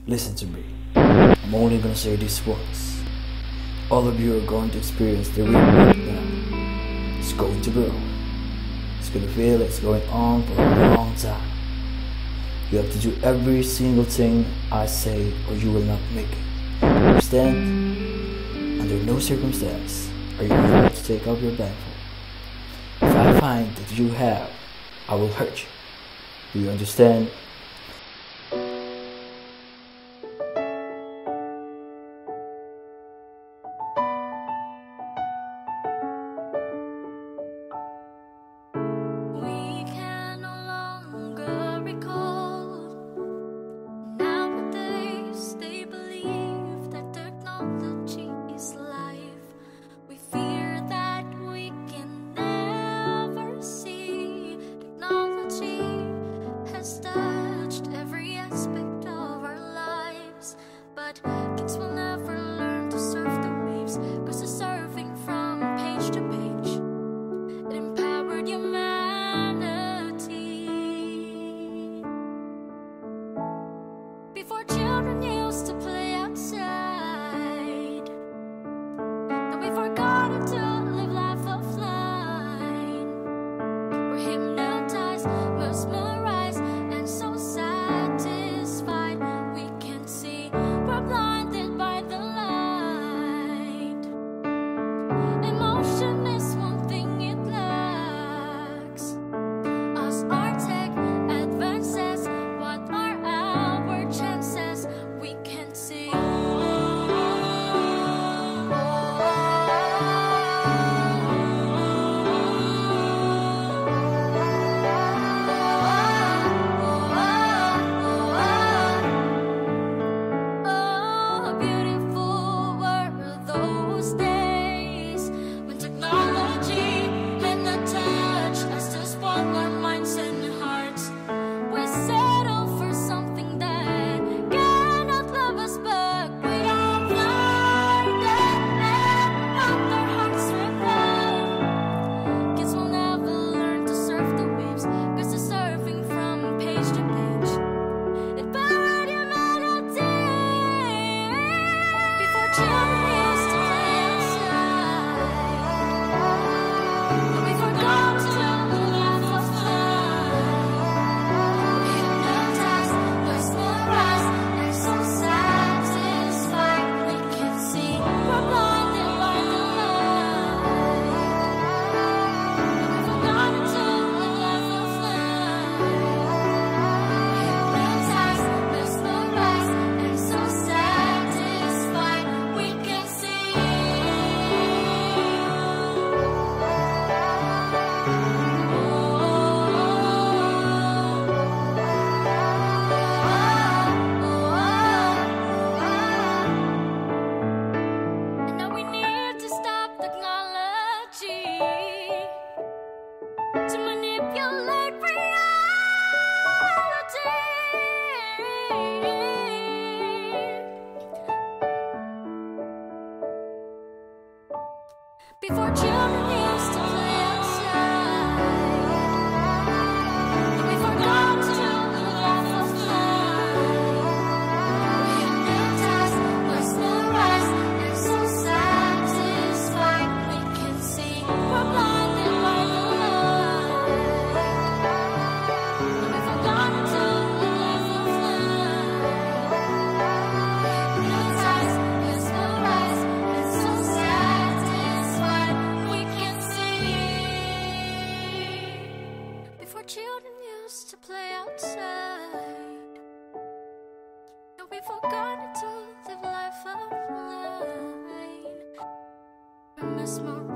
Listen to me. I'm only gonna say this once. All of you are going to experience the real world now. It's going to grow. It's gonna feel it's going on for a long time. You have to do every single thing I say or you will not make it. Understand? Under no circumstance are you allowed to take off your blindfold. If I find that you have, I will hurt you. Do you understand? Kids will never learn to surf the waves, 'cause they're surfing from page to page. It empowered humanity. Before children used to play outside, now we forgot to live life offline. We're hypnotized, mesmerized, and so satisfied we can see. We're blinded by the light. Emotion is one thing it lacks. As our tech advances, what are our chances? We can't see. Before children used to play outside, and we forgot to live life offline. We're hypnotized, mesmerized, and so satisfied we can see. We're blinded by the light, and we forgot to live life offline. Hypnotized, mesmerized, and so satisfied we can see. Before children used to play outside, now we forgot to live life offline. We're mesmerized.